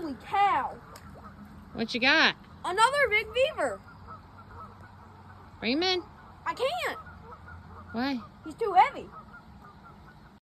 Holy cow. What you got? Another big beaver. Bring him in. I can't. Why? He's too heavy.